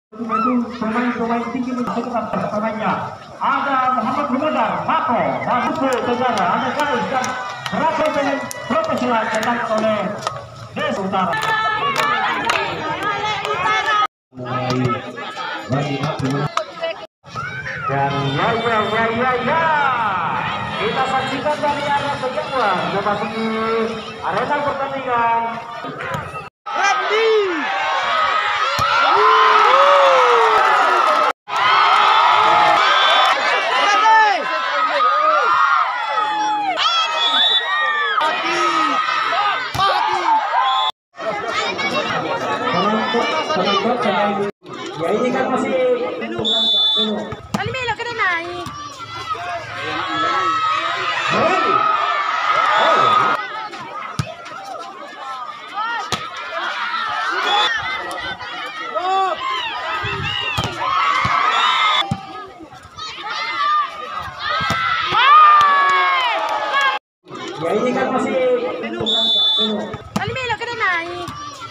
Pemain-pemain tinggi menentukan pertamanya. Ada Muhammad Humadar, Mako, dan Hugo Tegara, ada Garis dan berapa pemain profesional cetak oleh Desa Utara. Dan ya, kita saksikan dari arah kejauhan memasuki arena pertandingan. Ya ini kan masih Alimelo ka na naik. Ya ini kan masih Alimelo ka na naik.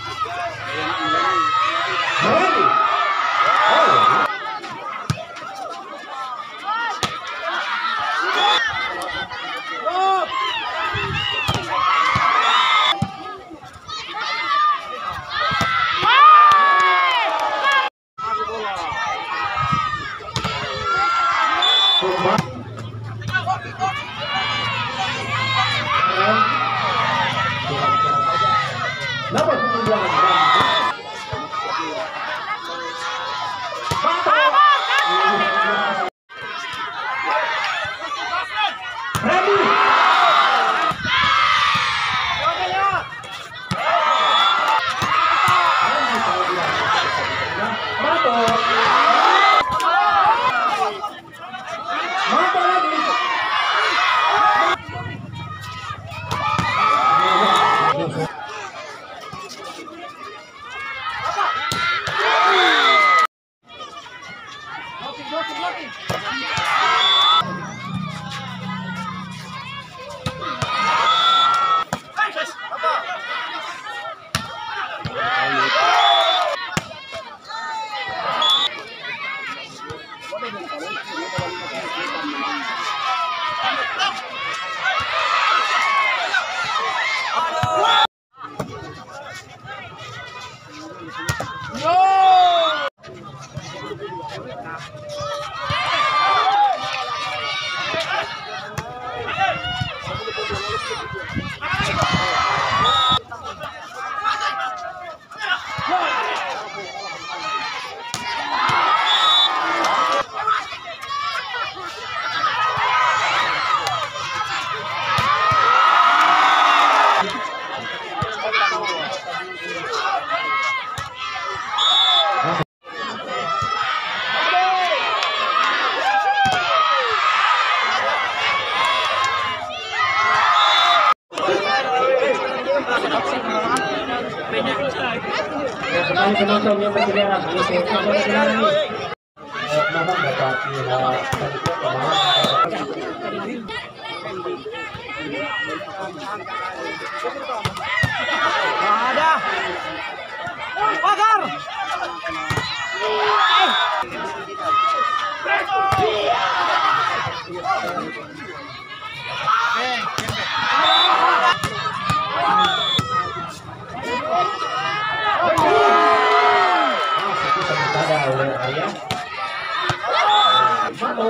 dapat menunjukkan penonton yang berkeliaran di sekitar memang dapat ada pagar oleh Arya Mano.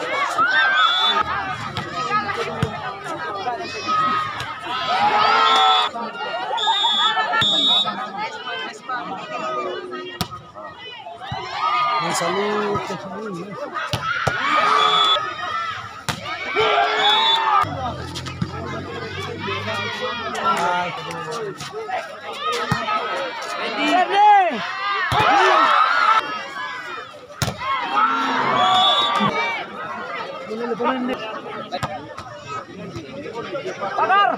Salud. Pagar.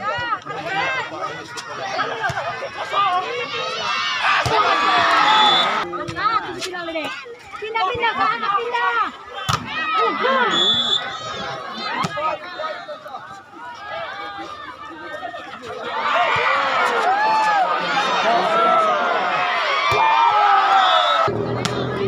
Pindah ke anak pindah.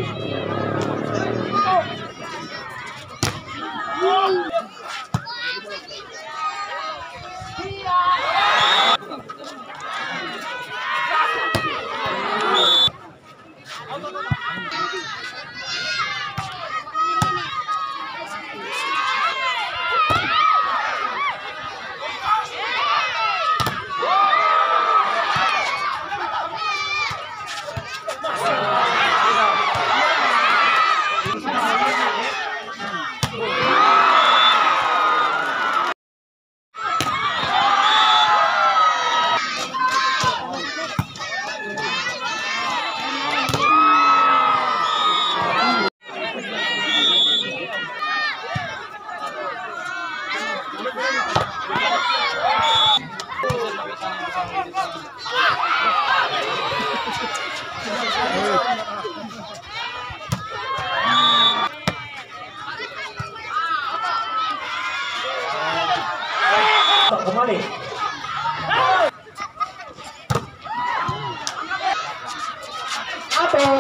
Kembali. Apa?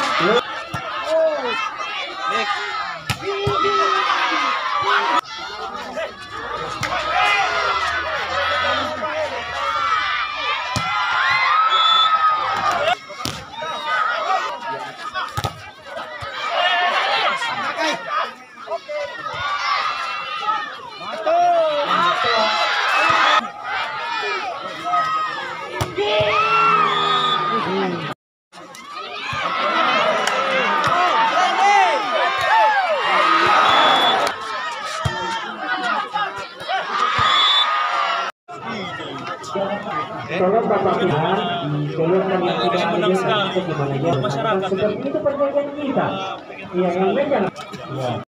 Tolong Bapak Tuhan, tolong menang sekali masyarakat. Seperti itu perjanjian kita. Yang lain